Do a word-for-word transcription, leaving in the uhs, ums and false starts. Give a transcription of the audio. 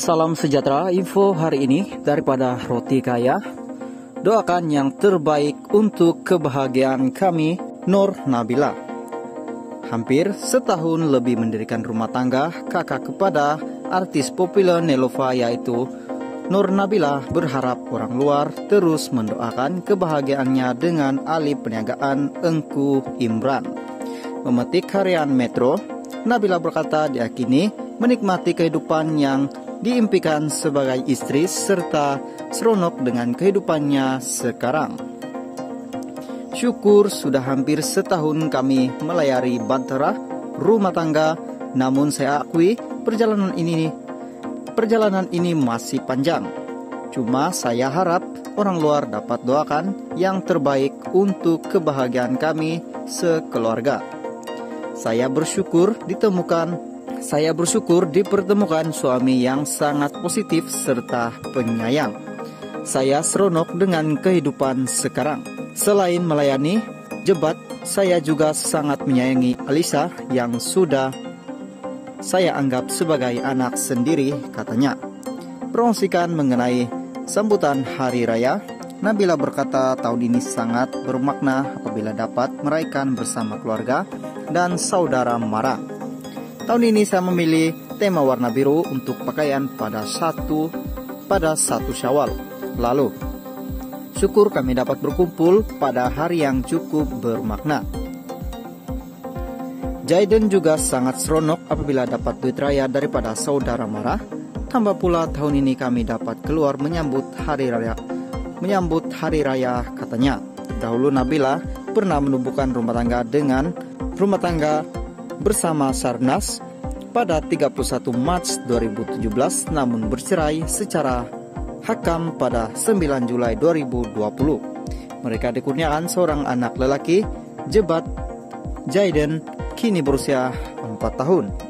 Salam sejahtera, info hari ini daripada Roti Kaya. Doakan yang terbaik untuk kebahagiaan kami, Nur Nabila. Hampir setahun lebih mendirikan rumah tangga, kakak kepada artis populer Nelova yaitu Nur Nabila berharap orang luar terus mendoakan kebahagiaannya dengan alih perniagaan Engku Imran. Memetik harian Metro, Nabila berkata diyakini menikmati kehidupan yang diimpikan sebagai istri serta seronok dengan kehidupannya sekarang. Syukur sudah hampir setahun kami melayari bahtera rumah tangga, namun saya akui perjalanan ini perjalanan ini masih panjang. Cuma saya harap orang luar dapat doakan yang terbaik untuk kebahagiaan kami sekeluarga. Saya bersyukur ditemukan Saya bersyukur dipertemukan suami yang sangat positif serta penyayang. Saya seronok dengan kehidupan sekarang. Selain melayani jebat, saya juga sangat menyayangi Alisa yang sudah saya anggap sebagai anak sendiri, katanya. Promosikan mengenai sambutan Hari Raya, Nabila berkata tahun ini sangat bermakna apabila dapat merayakan bersama keluarga dan saudara mara. Tahun ini saya memilih tema warna biru untuk pakaian pada satu pada satu Syawal lalu. Syukur kami dapat berkumpul pada hari yang cukup bermakna. Jaiden juga sangat seronok apabila dapat duit raya daripada saudara mara. Tambah pula tahun ini kami dapat keluar menyambut hari raya, menyambut hari raya, katanya. Dahulu Nabila pernah menumbuhkan rumah tangga dengan rumah tangga bersama Sarnas pada tiga puluh satu Maret dua ribu tujuh belas, namun bercerai secara hakam pada sembilan Juli dua ribu dua puluh. Mereka dikurniakan seorang anak lelaki, jebat Jaiden, kini berusia empat tahun.